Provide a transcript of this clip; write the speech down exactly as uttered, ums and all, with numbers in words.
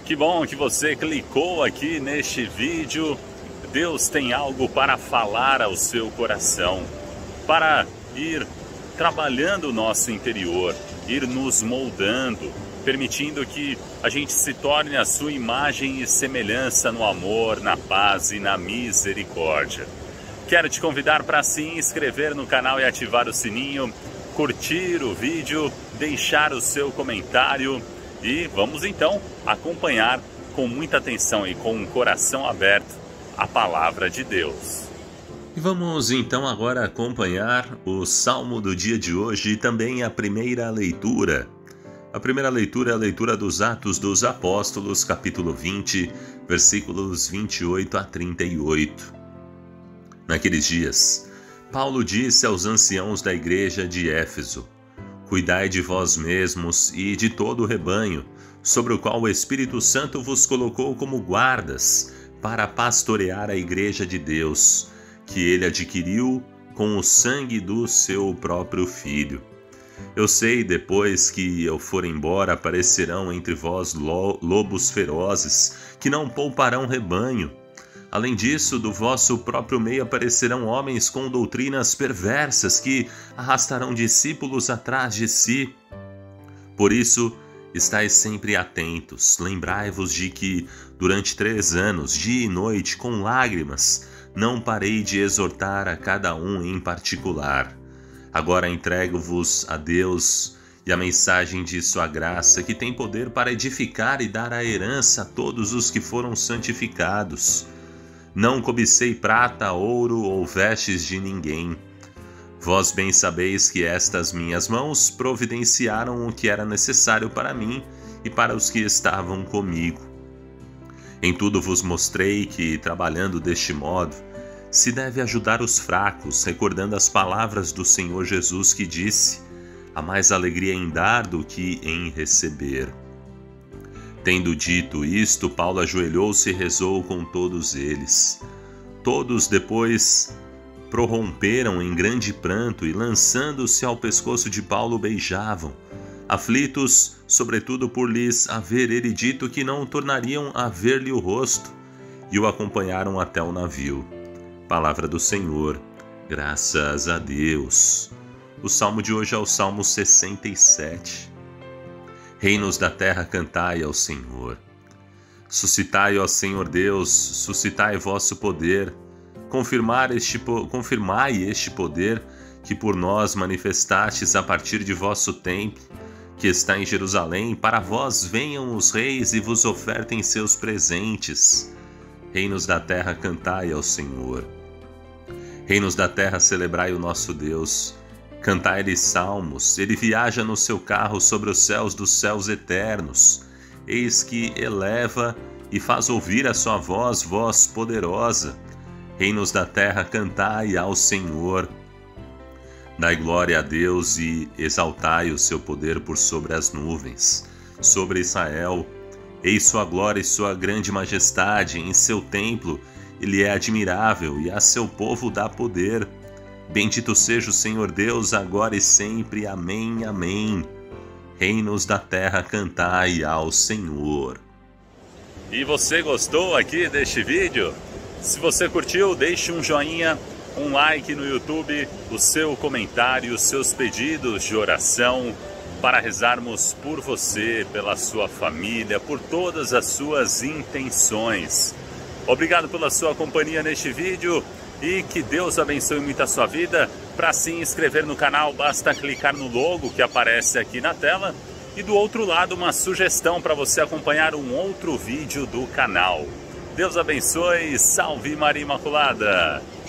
Que bom que você clicou aqui neste vídeo. Deus tem algo para falar ao seu coração, para ir trabalhando o nosso interior, ir nos moldando, permitindo que a gente se torne a sua imagem e semelhança no amor, na paz e na misericórdia. Quero te convidar para se inscrever no canal e ativar o sininho, curtir o vídeo, deixar o seu comentário e vamos então acompanhar com muita atenção e com um coração aberto a palavra de Deus. E vamos então agora acompanhar o Salmo do dia de hoje e também a primeira leitura. A primeira leitura é a leitura dos Atos dos Apóstolos, capítulo vinte, versículos vinte e oito a trinta e oito. Naqueles dias, Paulo disse aos anciãos da igreja de Éfeso: Cuidai de vós mesmos e de todo o rebanho, sobre o qual o Espírito Santo vos colocou como guardas, para pastorear a igreja de Deus, que ele adquiriu com o sangue do seu próprio Filho. Eu sei, depois que eu for embora, aparecerão entre vós lobos ferozes, que não pouparão rebanho. Além disso, do vosso próprio meio aparecerão homens com doutrinas perversas, que arrastarão discípulos atrás de si. Por isso, estais sempre atentos. Lembrai-vos de que, durante três anos, dia e noite, com lágrimas, não parei de exortar a cada um em particular. Agora entrego-vos a Deus e a mensagem de sua graça, que tem poder para edificar e dar a herança a todos os que foram santificados. Não cobicei prata, ouro ou vestes de ninguém. Vós bem sabeis que estas minhas mãos providenciaram o que era necessário para mim e para os que estavam comigo. Em tudo vos mostrei que, trabalhando deste modo, se deve ajudar os fracos, recordando as palavras do Senhor Jesus que disse: há mais alegria em dar do que em receber. Tendo dito isto, Paulo ajoelhou-se e rezou com todos eles. Todos depois prorromperam em grande pranto e, lançando-se ao pescoço de Paulo, beijavam, aflitos, sobretudo por lhes haver ele dito que não tornariam a ver-lhe o rosto, e o acompanharam até o navio. Palavra do Senhor, graças a Deus. O salmo de hoje é o Salmo sessenta e sete. Reinos da terra, cantai ao Senhor. Suscitai, ó Senhor Deus, suscitai vosso poder. Confirmar este, confirmai este poder que por nós manifestastes a partir de vosso templo, que está em Jerusalém. Para vós venham os reis e vos ofertem seus presentes. Reinos da terra, cantai ao Senhor. Reinos da terra, celebrai o nosso Deus. Cantai-lhe salmos, ele viaja no seu carro sobre os céus dos céus eternos. Eis que eleva e faz ouvir a sua voz, voz poderosa. Reinos da terra, cantai ao Senhor. Dai glória a Deus e exaltai o seu poder por sobre as nuvens. Sobre Israel, eis sua glória e sua grande majestade. Em seu templo, ele é admirável e a seu povo dá poder. Bendito seja o Senhor Deus, agora e sempre. Amém, amém. Reinos da terra, cantai ao Senhor. E você gostou aqui deste vídeo? Se você curtiu, deixe um joinha, um like no YouTube, o seu comentário, os seus pedidos de oração para rezarmos por você, pela sua família, por todas as suas intenções. Obrigado pela sua companhia neste vídeo. E que Deus abençoe muito a sua vida. Para se inscrever no canal, basta clicar no logo que aparece aqui na tela. E do outro lado, uma sugestão para você acompanhar um outro vídeo do canal. Deus abençoe. Salve Maria Imaculada!